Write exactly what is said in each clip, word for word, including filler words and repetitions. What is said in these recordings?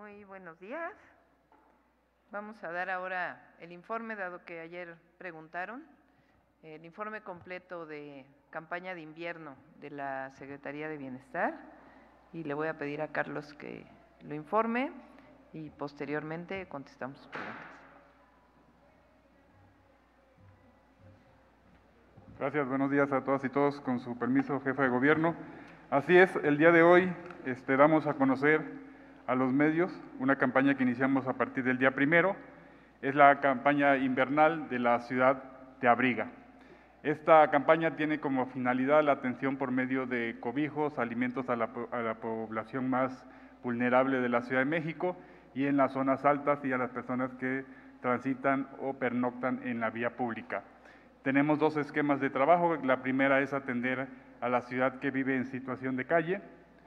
Muy buenos días. Vamos a dar ahora el informe, dado que ayer preguntaron, el informe completo de campaña de invierno de la Secretaría de Bienestar, y le voy a pedir a Carlos que lo informe y posteriormente contestamos sus preguntas. Gracias, buenos días a todas y todos. Con su permiso, jefa de gobierno. Así es, el día de hoy este, damos a conocer a los medios una campaña que iniciamos a partir del día primero. Es la campaña invernal de la ciudad Te Abriga. Esta campaña tiene como finalidad la atención por medio de cobijos, alimentos a la, a la población más vulnerable de la Ciudad de México y en las zonas altas y a las personas que transitan o pernoctan en la vía pública. Tenemos dos esquemas de trabajo. La primera es atender a la ciudad que vive en situación de calle.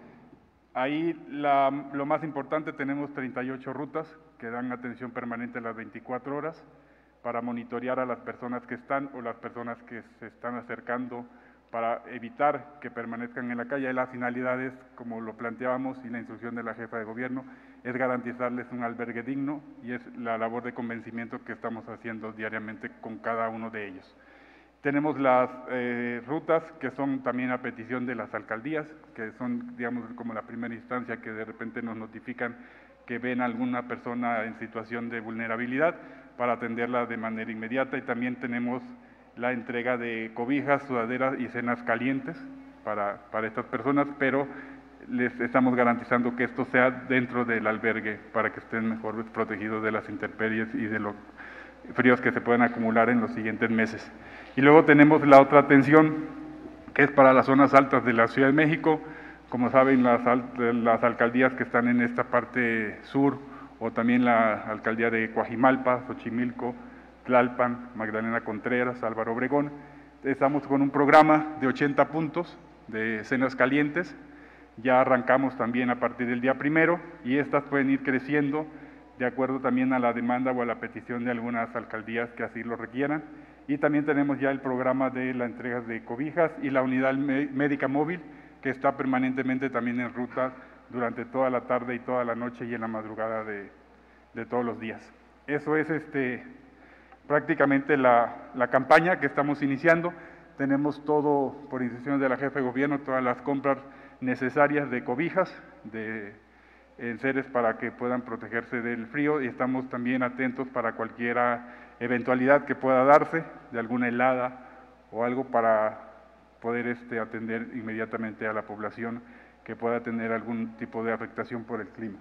Ahí la, lo más importante, tenemos treinta y ocho rutas que dan atención permanente a las veinticuatro horas para monitorear a las personas que están o las personas que se están acercando para evitar que permanezcan en la calle. La finalidad es, como lo planteábamos y la instrucción de la jefa de gobierno, es garantizarles un albergue digno y es la labor de convencimiento que estamos haciendo diariamente con cada uno de ellos. Tenemos las eh, rutas que son también a petición de las alcaldías, que son, digamos, como la primera instancia que de repente nos notifican que ven a alguna persona en situación de vulnerabilidad para atenderla de manera inmediata. Y también tenemos la entrega de cobijas, sudaderas y cenas calientes para, para estas personas, pero les estamos garantizando que esto sea dentro del albergue para que estén mejor protegidos de las intemperies y de los fríos que se pueden acumular en los siguientes meses. Y luego tenemos la otra atención, que es para las zonas altas de la Ciudad de México. Como saben, las, las alcaldías que están en esta parte sur, o también la alcaldía de Coajimalpa, Xochimilco, Tlalpan, Magdalena Contreras, Álvaro Obregón, estamos con un programa de ochenta puntos de cenas calientes. Ya arrancamos también a partir del día primero y estas pueden ir creciendo de acuerdo también a la demanda o a la petición de algunas alcaldías que así lo requieran. Y también tenemos ya el programa de la entrega de cobijas y la unidad médica móvil, que está permanentemente también en ruta durante toda la tarde y toda la noche y en la madrugada de, de todos los días. Eso es este, prácticamente la, la campaña que estamos iniciando. Tenemos todo, por instrucciones de la jefa de gobierno, todas las compras necesarias de cobijas, de enseres para que puedan protegerse del frío, y estamos también atentos para cualquier eventualidad que pueda darse, de alguna helada o algo, para poder este, atender inmediatamente a la población que pueda tener algún tipo de afectación por el clima.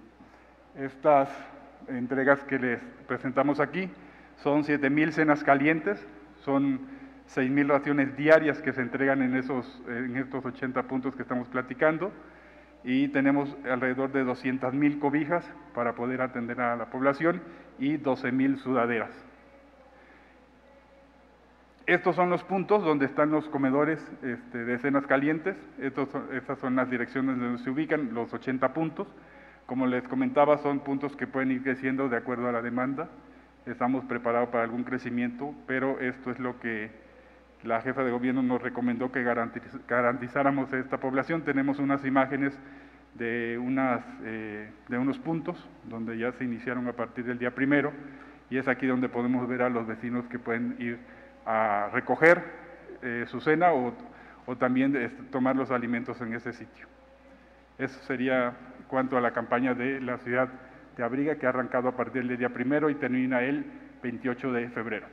Estas entregas que les presentamos aquí son siete mil cenas calientes, son seis mil raciones diarias que se entregan en, esos, en estos ochenta puntos que estamos platicando, y tenemos alrededor de doscientas mil cobijas para poder atender a la población y doce mil sudaderas. Estos son los puntos donde están los comedores este, de cenas calientes. Estos son, estas son las direcciones donde se ubican los ochenta puntos. Como les comentaba, son puntos que pueden ir creciendo de acuerdo a la demanda. Estamos preparados para algún crecimiento, pero esto es lo que la jefa de gobierno nos recomendó que garantiz, garantizáramos a esta población. Tenemos unas imágenes de, unas, eh, de unos puntos donde ya se iniciaron a partir del día primero, y es aquí donde podemos ver a los vecinos que pueden ir a recoger eh, su cena o, o también este, tomar los alimentos en ese sitio. Eso sería cuanto a la campaña de la ciudad de Abriga, que ha arrancado a partir del día primero y termina el veintiocho de febrero.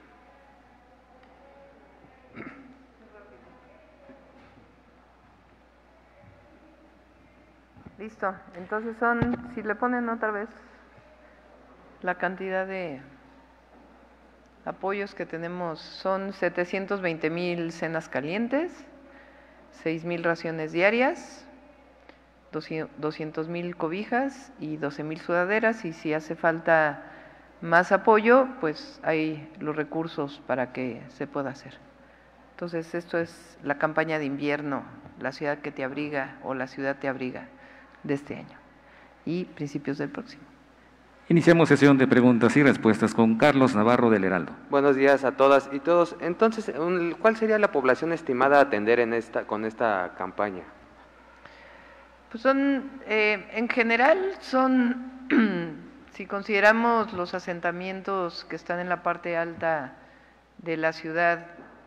Listo, entonces son, si le ponen otra vez la cantidad de apoyos que tenemos, son setecientos veinte mil cenas calientes, seis mil raciones diarias, doscientos mil cobijas y doce mil sudaderas, y si hace falta más apoyo, pues hay los recursos para que se pueda hacer. Entonces, esto es la campaña de invierno, la ciudad que te abriga o la ciudad te abriga de este año y principios del próximo. Iniciamos sesión de preguntas y respuestas con Carlos Navarro del Heraldo. Buenos días a todas y todos. Entonces, ¿cuál sería la población estimada a atender en esta, con esta campaña? Pues son, eh, en general, son si consideramos los asentamientos que están en la parte alta de la ciudad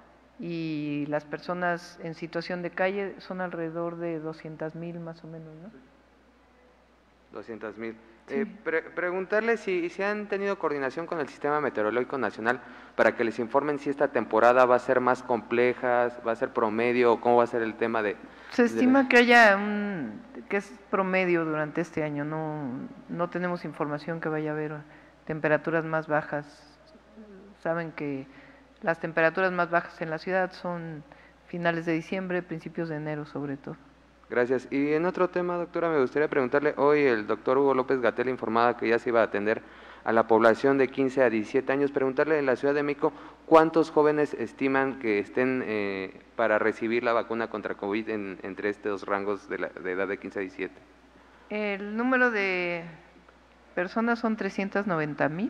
y las personas en situación de calle, son alrededor de doscientas mil más o menos, ¿no? doscientas mil. Sí. Eh, pre preguntarle si, si han tenido coordinación con el Sistema Meteorológico Nacional para que les informen si esta temporada va a ser más compleja, va a ser promedio, o cómo va a ser el tema de... Se de estima la... que haya un, que es promedio durante este año, no, no tenemos información que vaya a haber temperaturas más bajas. Saben que las temperaturas más bajas en la ciudad son finales de diciembre, principios de enero sobre todo. Gracias. Y en otro tema, doctora, me gustaría preguntarle, hoy el doctor Hugo López-Gatell informaba que ya se iba a atender a la población de quince a diecisiete años, preguntarle en la Ciudad de México cuántos jóvenes estiman que estén eh, para recibir la vacuna contra COVID en, entre estos rangos de, la, de edad de quince a diecisiete. El número de personas son trescientos noventa mil.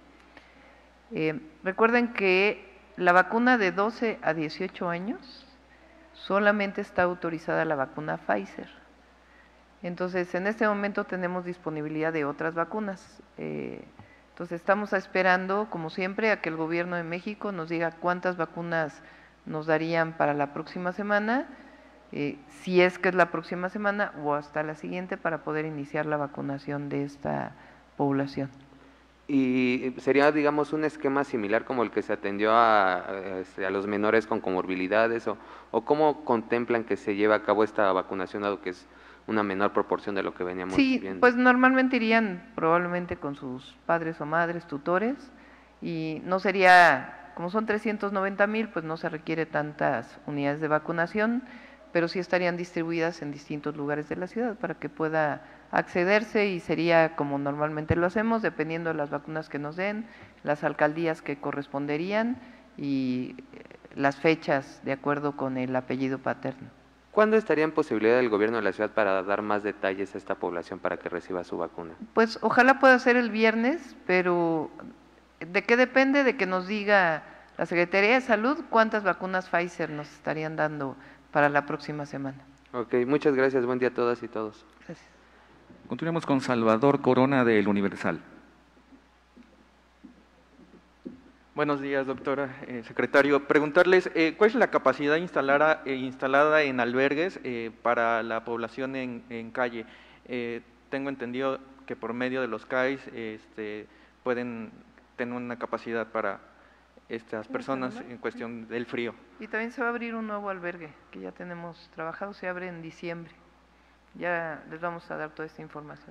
Eh, recuerden que la vacuna de doce a dieciocho años solamente está autorizada la vacuna Pfizer. Entonces, en este momento tenemos disponibilidad de otras vacunas. Eh, entonces, estamos esperando, como siempre, a que el Gobierno de México nos diga cuántas vacunas nos darían para la próxima semana, eh, si es que es la próxima semana o hasta la siguiente, para poder iniciar la vacunación de esta población. Y sería, digamos, un esquema similar como el que se atendió a, a, a los menores con comorbilidades, o, o cómo contemplan que se lleva a cabo esta vacunación, dado que es una menor proporción de lo que veníamos sí, viendo. Sí, pues normalmente irían probablemente con sus padres o madres, tutores, y no sería, como son trescientos noventa mil, pues no se requiere tantas unidades de vacunación, pero sí estarían distribuidas en distintos lugares de la ciudad para que pueda accederse, y sería como normalmente lo hacemos, dependiendo de las vacunas que nos den, las alcaldías que corresponderían y las fechas de acuerdo con el apellido paterno. ¿Cuándo estaría en posibilidad del gobierno de la ciudad para dar más detalles a esta población para que reciba su vacuna? Pues ojalá pueda ser el viernes, pero ¿de qué depende? De que nos diga la Secretaría de Salud cuántas vacunas Pfizer nos estarían dando para la próxima semana. Ok, muchas gracias, buen día a todas y todos. Gracias. Continuemos con Salvador Corona del Universal. Buenos días, doctora, eh, secretario. Preguntarles, eh, ¿cuál es la capacidad instalada, eh, instalada en albergues eh, para la población en, en calle? Eh, tengo entendido que por medio de los C A I S este, pueden tener una capacidad para estas personas en cuestión del frío. Y también se va a abrir un nuevo albergue que ya tenemos trabajado, se abre en diciembre. Ya les vamos a dar toda esta información.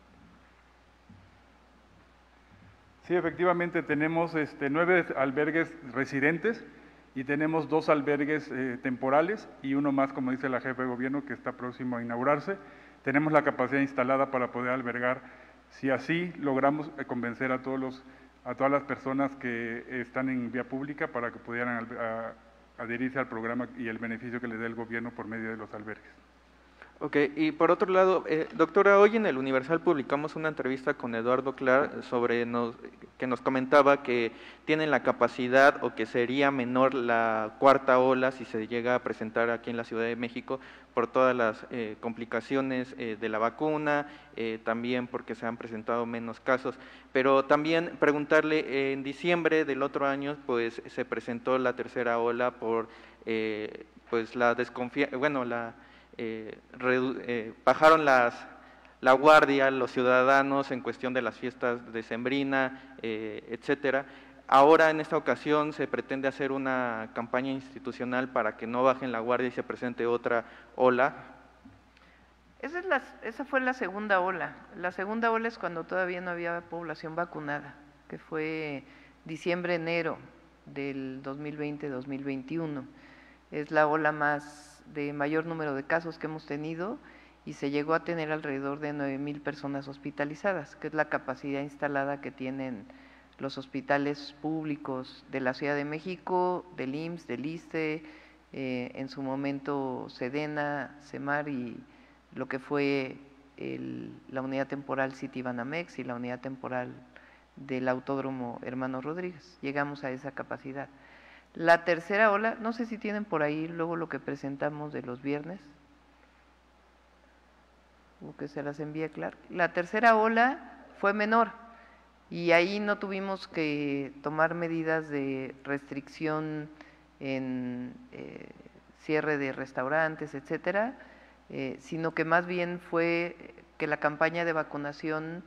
Sí, efectivamente tenemos este, nueve albergues residentes y tenemos dos albergues eh, temporales y uno más, como dice la jefa de gobierno, que está próximo a inaugurarse. Tenemos la capacidad instalada para poder albergar, si así logramos eh, convencer a todos los, a todas las personas que están en vía pública para que pudieran a, adherirse al programa y el beneficio que les dé el gobierno por medio de los albergues. Ok, y por otro lado, eh, doctora, hoy en el Universal publicamos una entrevista con Eduardo Clar sobre nos, que nos comentaba que tienen la capacidad o que sería menor la cuarta ola si se llega a presentar aquí en la Ciudad de México por todas las eh, complicaciones eh, de la vacuna, eh, también porque se han presentado menos casos, pero también preguntarle, eh, en diciembre del otro año pues se presentó la tercera ola por eh, pues la desconfianza, bueno, la... Eh, redu eh, bajaron las, la guardia los ciudadanos en cuestión de las fiestas decembrina, eh, etcétera. Ahora en esta ocasión se pretende hacer una campaña institucional para que no bajen la guardia y se presente otra ola. Esa, es la, esa fue la segunda ola. La segunda ola es cuando todavía no había población vacunada, que fue diciembre, enero del dos mil veinte dos mil veintiuno. Es la ola más de mayor número de casos que hemos tenido y se llegó a tener alrededor de nueve mil personas hospitalizadas, que es la capacidad instalada que tienen los hospitales públicos de la Ciudad de México, del I M S S, del I S S S T E, eh, en su momento Sedena, CEMAR y lo que fue el, la unidad temporal Citibanamex y la unidad temporal del Autódromo Hermano Rodríguez. Llegamos a esa capacidad. La tercera ola, no sé si tienen por ahí luego lo que presentamos de los viernes, o que se las envíe Clark. La tercera ola fue menor y ahí no tuvimos que tomar medidas de restricción en eh, cierre de restaurantes, etcétera, eh, sino que más bien fue que la campaña de vacunación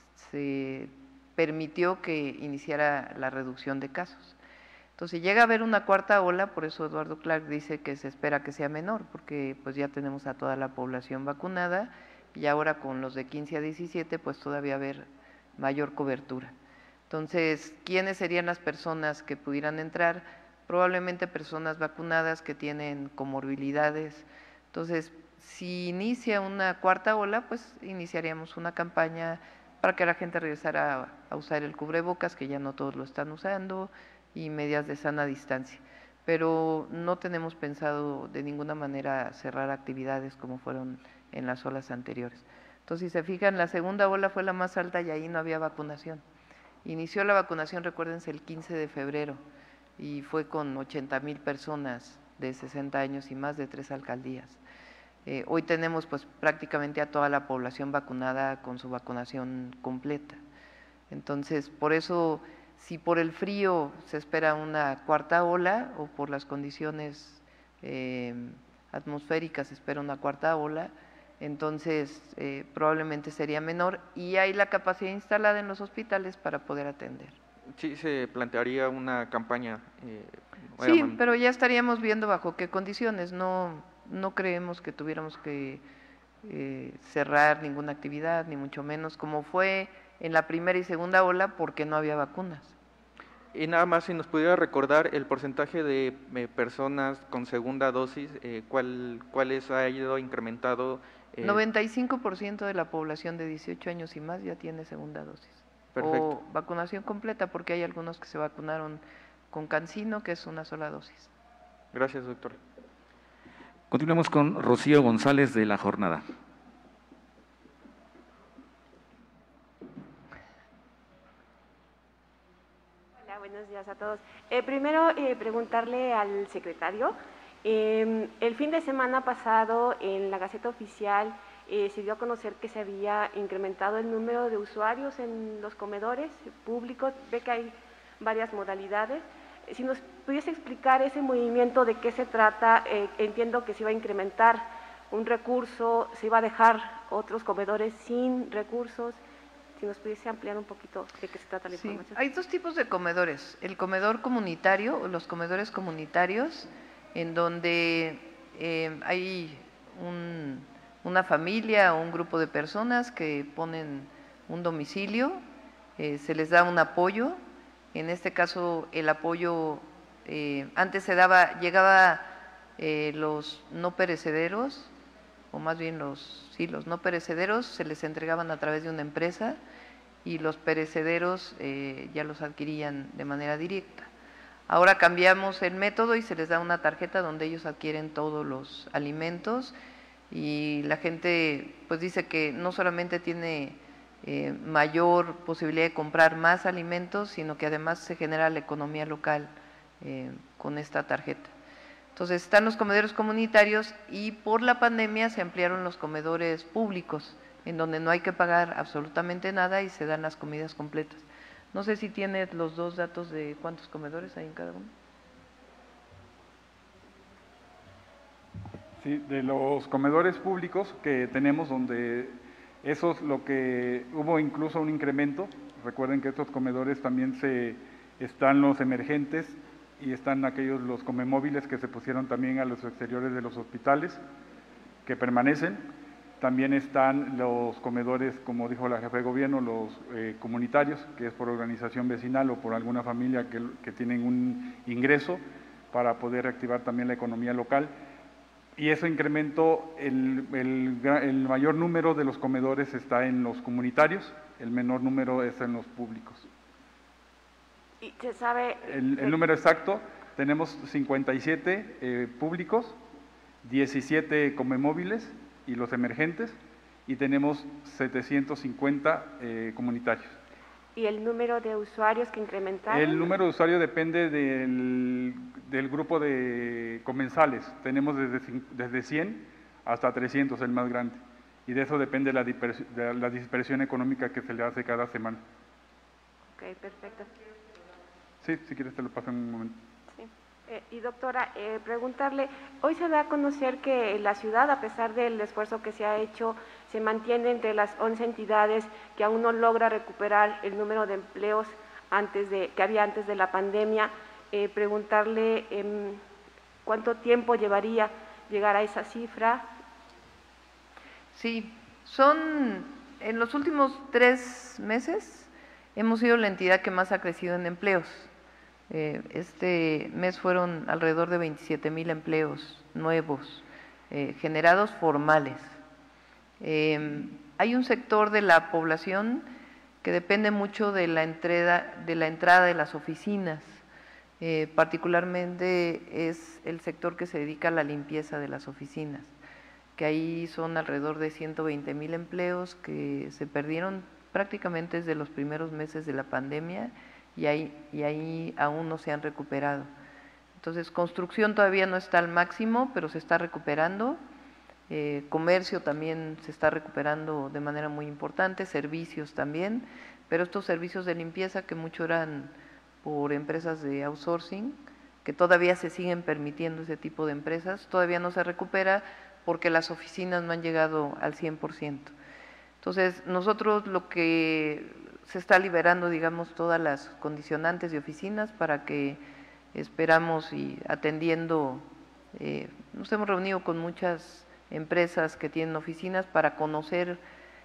se permitió que iniciara la reducción de casos. Entonces llega a haber una cuarta ola, por eso Eduardo Clark dice que se espera que sea menor, porque pues ya tenemos a toda la población vacunada y ahora con los de quince a diecisiete pues todavía haber mayor cobertura. Entonces, ¿quiénes serían las personas que pudieran entrar? Probablemente personas vacunadas que tienen comorbilidades. Entonces, si inicia una cuarta ola, pues iniciaríamos una campaña para que la gente regresara a, a usar el cubrebocas, que ya no todos lo están usando, y medidas de sana distancia. Pero no tenemos pensado de ninguna manera cerrar actividades como fueron en las olas anteriores. Entonces, si se fijan, la segunda ola fue la más alta y ahí no había vacunación. Inició la vacunación, recuérdense, el quince de febrero y fue con ochenta mil personas de sesenta años y más de tres alcaldías. Eh, hoy tenemos pues prácticamente a toda la población vacunada con su vacunación completa. Entonces, por eso, si por el frío se espera una cuarta ola o por las condiciones eh, atmosféricas se espera una cuarta ola, entonces eh, probablemente sería menor y hay la capacidad instalada en los hospitales para poder atender. Sí, se plantearía una campaña. Eh, sí, pero ya estaríamos viendo bajo qué condiciones, no, no creemos que tuviéramos que eh, cerrar ninguna actividad, ni mucho menos, como fue en la primera y segunda ola, porque no había vacunas. Y nada más, si nos pudiera recordar el porcentaje de eh, personas con segunda dosis, eh, ¿cuál, ¿cuáles ha ido incrementado? Eh, noventa y cinco por ciento de la población de dieciocho años y más ya tiene segunda dosis. Perfecto. O vacunación completa, porque hay algunos que se vacunaron con CanSino, que es una sola dosis. Gracias, doctor. Continuamos con Rocío González de La Jornada. Hola, buenos días a todos. Eh, primero, eh, preguntarle al secretario. Eh, el fin de semana pasado, en la Gaceta Oficial, eh, se dio a conocer que se había incrementado el número de usuarios en los comedores públicos. Ve que hay varias modalidades. Si nos pudiese explicar ese movimiento, de qué se trata. Eh, entiendo que se iba a incrementar un recurso, se iba a dejar otros comedores sin recursos. Si nos pudiese ampliar un poquito de qué se trata la sí, información. Hay dos tipos de comedores, el comedor comunitario o los comedores comunitarios, en donde eh, hay un, una familia o un grupo de personas que ponen un domicilio, eh, se les da un apoyo. En este caso, el apoyo, eh, antes se daba, llegaba eh, los no perecederos, o más bien los, sí, los no perecederos se les entregaban a través de una empresa y los perecederos eh, ya los adquirían de manera directa. Ahora cambiamos el método y se les da una tarjeta donde ellos adquieren todos los alimentos y la gente pues dice que no solamente tiene Eh, mayor posibilidad de comprar más alimentos, sino que además se genera la economía local eh, con esta tarjeta. Entonces están los comedores comunitarios y por la pandemia se ampliaron los comedores públicos, en donde no hay que pagar absolutamente nada y se dan las comidas completas. No sé si tiene los dos datos de cuántos comedores hay en cada uno. Sí, de los comedores públicos que tenemos, donde eso es lo que hubo incluso un incremento. Recuerden que estos comedores también se están los emergentes y están aquellos los comemóviles que se pusieron también a los exteriores de los hospitales, que permanecen. También están los comedores, como dijo la jefa de gobierno, los eh, comunitarios, que es por organización vecinal o por alguna familia que, que tienen un ingreso para poder reactivar también la economía local. Y eso incrementó, el, el, el mayor número de los comedores está en los comunitarios, el menor número es en los públicos. ¿Y se sabe? El, el número exacto, tenemos cincuenta y siete eh, públicos, diecisiete comemóviles y los emergentes, y tenemos setecientos cincuenta eh, comunitarios. ¿Y el número de usuarios que incrementaron? El número de usuarios depende del, del grupo de comensales. Tenemos desde, desde cien hasta trescientos, el más grande. y de eso depende la dispersión, de la dispersión económica que se le hace cada semana. Ok, perfecto. Sí, si quieres te lo paso en un momento. Sí. Eh, y doctora, eh, preguntarle, hoy se da a conocer que la ciudad, a pesar del esfuerzo que se ha hecho, se mantiene entre las once entidades que aún no logra recuperar el número de empleos antes de, que había antes de la pandemia. Eh, preguntarle eh, cuánto tiempo llevaría llegar a esa cifra. Sí, son, en los últimos tres meses hemos sido la entidad que más ha crecido en empleos. Eh, este mes fueron alrededor de veintisiete mil empleos nuevos, eh, generados formales. Eh, hay un sector de la población que depende mucho de la entrada de, la entrada de las oficinas, eh, particularmente es el sector que se dedica a la limpieza de las oficinas, que ahí son alrededor de ciento veinte mil empleos que se perdieron prácticamente desde los primeros meses de la pandemia y ahí, y ahí aún no se han recuperado. Entonces, construcción todavía no está al máximo, pero se está recuperando. Eh, comercio también se está recuperando de manera muy importante, servicios también, pero estos servicios de limpieza que mucho eran por empresas de outsourcing, que todavía se siguen permitiendo ese tipo de empresas, todavía no se recupera porque las oficinas no han llegado al cien por ciento. Entonces, nosotros lo que se está liberando, digamos, todas las condicionantes de oficinas para que esperamos y atendiendo, eh, nos hemos reunido con muchas empresas que tienen oficinas para conocer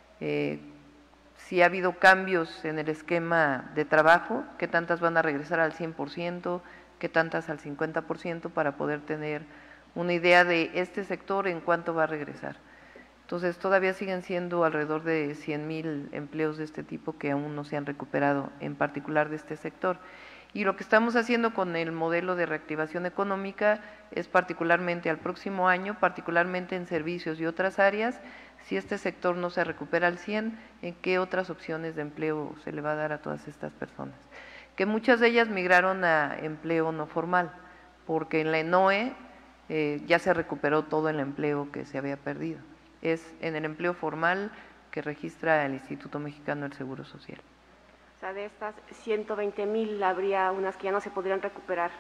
eh, si ha habido cambios en el esquema de trabajo, qué tantas van a regresar al cien por ciento, qué tantas al cincuenta por ciento para poder tener una idea de este sector en cuánto va a regresar. Entonces, todavía siguen siendo alrededor de cien mil empleos de este tipo que aún no se han recuperado, en particular de este sector. Y lo que estamos haciendo con el modelo de reactivación económica es particularmente al próximo año, particularmente en servicios y otras áreas, si este sector no se recupera al cien, ¿en qué otras opciones de empleo se le va a dar a todas estas personas? Que muchas de ellas migraron a empleo no formal, porque en la ENOE eh, ya se recuperó todo el empleo que se había perdido. Es en el empleo formal que registra el Instituto Mexicano del Seguro Social. O sea, de estas ciento veinte mil habría unas que ya no se podrían recuperar.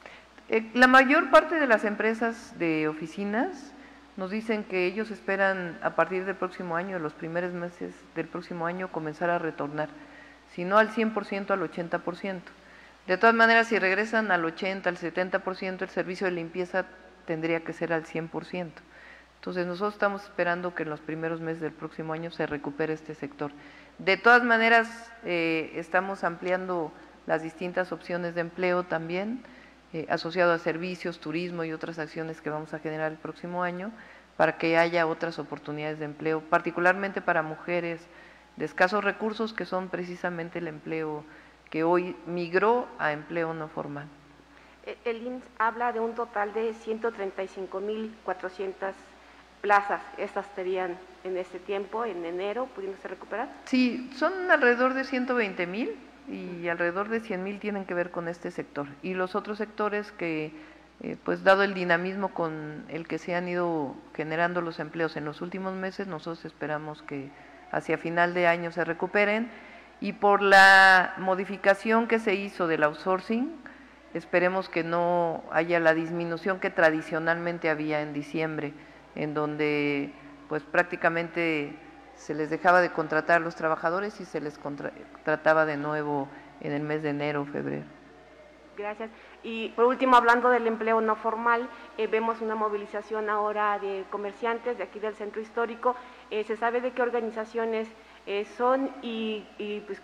Eh, la mayor parte de las empresas de oficinas nos dicen que ellos esperan a partir del próximo año, los primeros meses del próximo año, comenzar a retornar, si no al cien por ciento, al ochenta por ciento. De todas maneras, si regresan al ochenta, al setenta por ciento, el servicio de limpieza tendría que ser al cien por ciento. Entonces, nosotros estamos esperando que en los primeros meses del próximo año se recupere este sector. De todas maneras, eh, estamos ampliando las distintas opciones de empleo también, eh, asociado a servicios, turismo y otras acciones que vamos a generar el próximo año, para que haya otras oportunidades de empleo, particularmente para mujeres de escasos recursos, que son precisamente el empleo que hoy migró a empleo no formal. El I M S S habla de un total de ciento treinta y cinco mil cuatrocientas plazas. ¿Estas estarían en este tiempo, en enero, pudiéndose recuperar? Sí, son alrededor de ciento veinte mil y alrededor de cien mil tienen que ver con este sector. Y los otros sectores que, eh, pues dado el dinamismo con el que se han ido generando los empleos en los últimos meses, nosotros esperamos que hacia final de año se recuperen. Y por la modificación que se hizo del outsourcing, esperemos que no haya la disminución que tradicionalmente había en diciembre, en donde pues prácticamente se les dejaba de contratar a los trabajadores y se les contrataba de nuevo en el mes de enero o febrero. Gracias. Y por último, hablando del empleo no formal, eh, vemos una movilización ahora de comerciantes de aquí del centro histórico. Eh, ¿Se sabe de qué organizaciones eh, son y, y pues,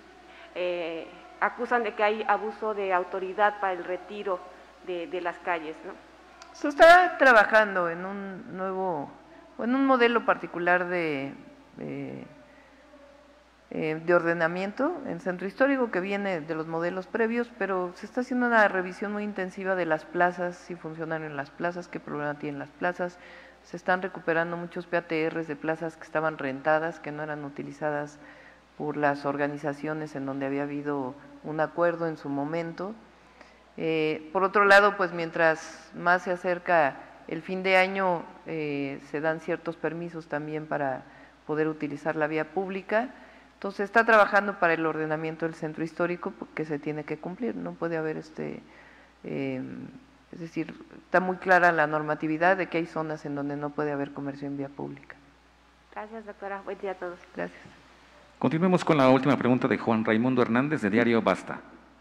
eh, acusan de que hay abuso de autoridad para el retiro de, de las calles, ¿no? Se está trabajando en un nuevo, en un modelo particular de, de, de ordenamiento en centro histórico que viene de los modelos previos, pero se está haciendo una revisión muy intensiva de las plazas, si funcionan en las plazas, qué problema tienen las plazas. Se están recuperando muchos P A T Rs de plazas que estaban rentadas, que no eran utilizadas por las organizaciones en donde había habido un acuerdo en su momento. Eh, por otro lado, pues mientras más se acerca el fin de año, eh, se dan ciertos permisos también para poder utilizar la vía pública. Entonces está trabajando para el ordenamiento del centro histórico que se tiene que cumplir, no puede haber este, eh, es decir, está muy clara la normatividad de que hay zonas en donde no puede haber comercio en vía pública. Gracias, doctora. Buen día a todos. Gracias. Continuemos con la última pregunta de Juan Raimundo Hernández, de Diario Basta.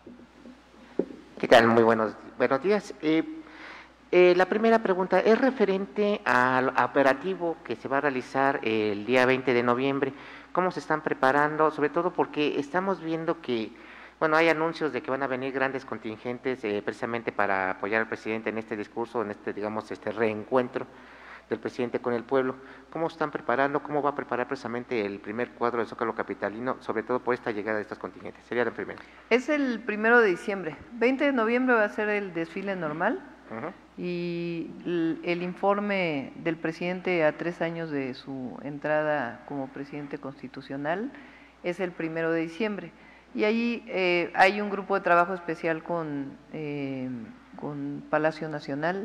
¿Qué tal? Muy buenos, buenos días. Eh, eh, la primera pregunta es referente al operativo que se va a realizar el día veinte de noviembre. ¿Cómo se están preparando? Sobre todo porque estamos viendo que, bueno, hay anuncios de que van a venir grandes contingentes eh, precisamente para apoyar al presidente en este discurso, en este, digamos, este reencuentro del presidente con el pueblo. ¿Cómo están preparando? ¿Cómo va a preparar precisamente el primer cuadro del Zócalo capitalino, sobre todo por esta llegada de estos contingentes? Sería la primera. Es el primero de diciembre. veinte de noviembre va a ser el desfile normal. Uh-huh. Y el, el informe del presidente a tres años de su entrada como presidente constitucional es el primero de diciembre. Y ahí eh, hay un grupo de trabajo especial con, eh, con Palacio Nacional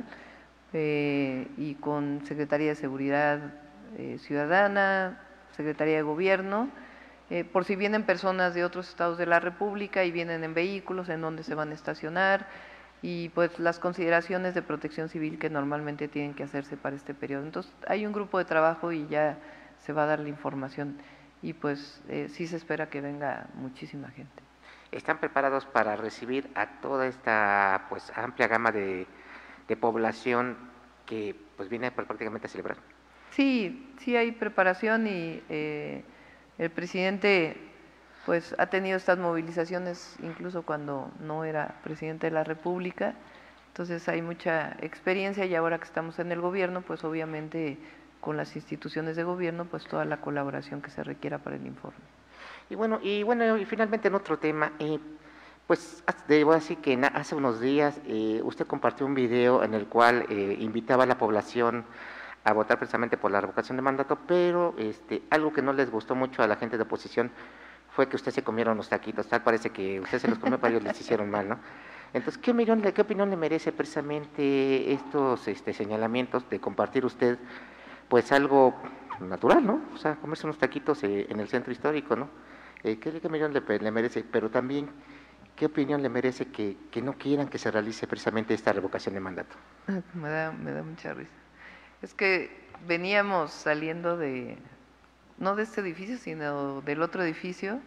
eh, y con Secretaría de Seguridad eh, Ciudadana, Secretaría de Gobierno, eh, por si vienen personas de otros estados de la República y vienen en vehículos, en donde se van a estacionar, y pues las consideraciones de protección civil que normalmente tienen que hacerse para este periodo. Entonces hay un grupo de trabajo y ya se va a dar la información y pues eh, sí se espera que venga muchísima gente. ¿Están preparados para recibir a toda esta pues amplia gama de, de población que pues viene pues, prácticamente a celebrar? Sí, sí hay preparación y eh, el presidente pues ha tenido estas movilizaciones incluso cuando no era presidente de la República, entonces hay mucha experiencia y ahora que estamos en el gobierno, pues obviamente con las instituciones de gobierno, pues toda la colaboración que se requiera para el informe. Y bueno, y bueno, y finalmente en otro tema, eh, pues debo decir que hace unos días eh, usted compartió un video en el cual eh, invitaba a la población a votar precisamente por la revocación de mandato, pero este, algo que no les gustó mucho a la gente de oposición fue que usted se comieron los taquitos, tal parece que usted se los comió, pero ellos les hicieron mal, ¿no? Entonces, ¿qué opinión, qué opinión le merece precisamente estos este, señalamientos de compartir usted, pues algo natural, ¿no? O sea, comerse unos taquitos eh, en el centro histórico, ¿no? Eh, ¿qué, ¿Qué opinión le, le merece? Pero también, ¿qué opinión le merece que, que no quieran que se realice precisamente esta revocación de mandato? Me da, me da mucha risa. Es que veníamos saliendo de, no de este edificio, sino del otro edificio,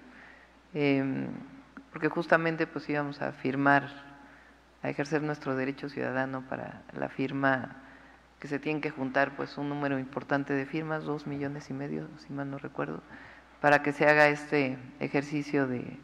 eh, porque justamente pues íbamos a firmar, a ejercer nuestro derecho ciudadano para la firma, que se tienen que juntar pues un número importante de firmas, dos millones y medio, si mal no recuerdo, para que se haga este ejercicio de,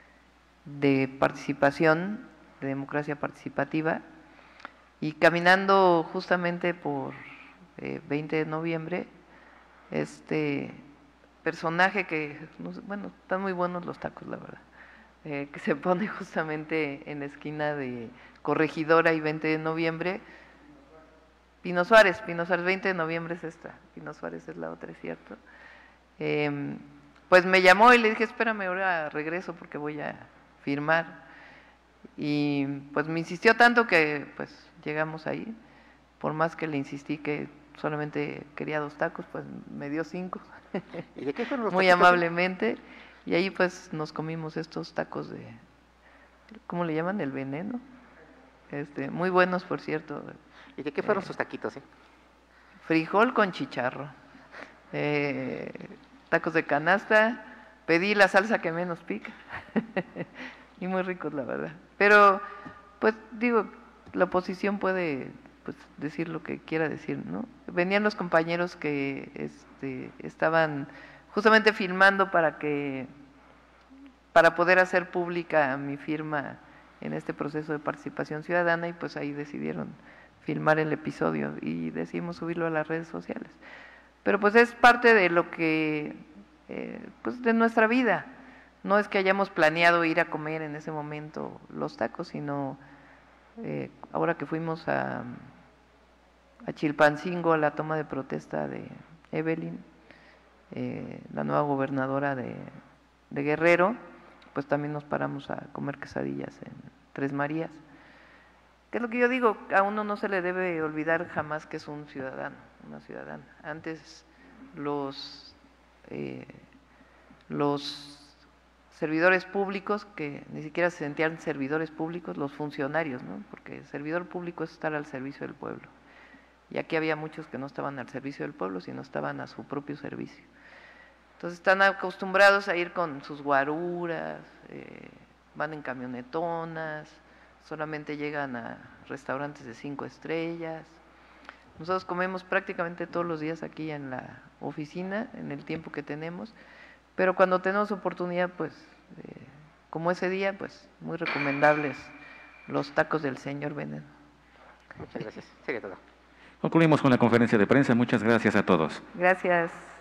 de participación, de democracia participativa, y caminando justamente por eh, veinte de noviembre, este personaje que, no sé, bueno, están muy buenos los tacos, la verdad, eh, que se pone justamente en la esquina de Corregidora y veinte de noviembre, Pino Suárez, Pino Suárez, veinte de noviembre es esta, Pino Suárez es la otra, es cierto. Eh, pues me llamó y le dije, espérame, ahora regreso porque voy a firmar. Y pues me insistió tanto que pues llegamos ahí, por más que le insistí que solamente quería dos tacos, pues me dio cinco, ¿Y de qué fueron los muy taquitos? amablemente, y ahí pues nos comimos estos tacos de, ¿cómo le llaman? El veneno, este, muy buenos por cierto. ¿Y de qué fueron Eh, sus taquitos, eh? Frijol con chicharro, eh, tacos de canasta, pedí la salsa que menos pica, y muy ricos la verdad. Pero, pues digo, la oposición puede pues, decir lo que quiera decir, ¿no? Venían los compañeros que este, estaban justamente filmando para que, para poder hacer pública mi firma en este proceso de participación ciudadana y pues ahí decidieron filmar el episodio y decidimos subirlo a las redes sociales. Pero pues es parte de lo que, eh, pues de nuestra vida. No es que hayamos planeado ir a comer en ese momento los tacos, sino eh, ahora que fuimos a, a Chilpancingo a la toma de protesta de Evelyn, eh, la nueva gobernadora de, de Guerrero, pues también nos paramos a comer quesadillas en Tres Marías. Que es lo que yo digo, a uno no se le debe olvidar jamás que es un ciudadano, una ciudadana. Antes los eh, los servidores públicos, que ni siquiera se sentían servidores públicos, los funcionarios, ¿no? Porque servidor público es estar al servicio del pueblo. Y aquí había muchos que no estaban al servicio del pueblo, sino estaban a su propio servicio. Entonces están acostumbrados a ir con sus guaruras, eh, van en camionetonas, solamente llegan a restaurantes de cinco estrellas. Nosotros comemos prácticamente todos los días aquí en la oficina, en el tiempo que tenemos, pero cuando tenemos oportunidad, pues, eh, como ese día, pues, muy recomendables los tacos del señor Veneno. Muchas gracias. Sería todo. Concluimos con la conferencia de prensa. Muchas gracias a todos. Gracias.